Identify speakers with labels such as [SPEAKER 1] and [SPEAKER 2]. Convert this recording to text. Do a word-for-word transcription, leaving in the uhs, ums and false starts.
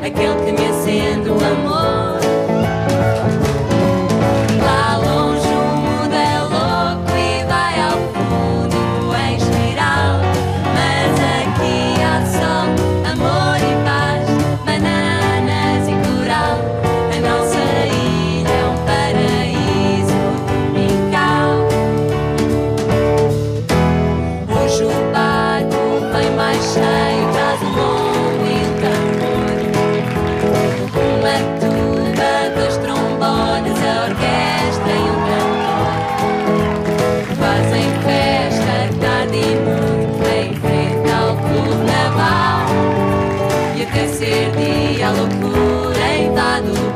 [SPEAKER 1] aquele que me acende o amor. Lá longe o mundo é louco e vai ao fundo em espiral, mas aqui há sol, amor e paz, bananas e coral. A nossa ilha é um paraíso tropical. Hoje o barco vem mais cheio, traz um longo entamor, uma tuba, dois trombones, a orquestra e um cantor. Fazem festa tarde e noite em frente ao clube naval, e até ser dia a loucura em dado